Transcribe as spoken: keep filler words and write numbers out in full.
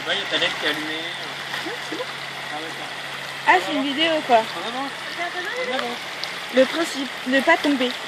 sais pas, il y a ta lettre qui est allumée. Non, c'est bon. Ah, d'accord. Ah, c'est une vidéo quoi. Ah, non, non. Le principe, ne pas tomber.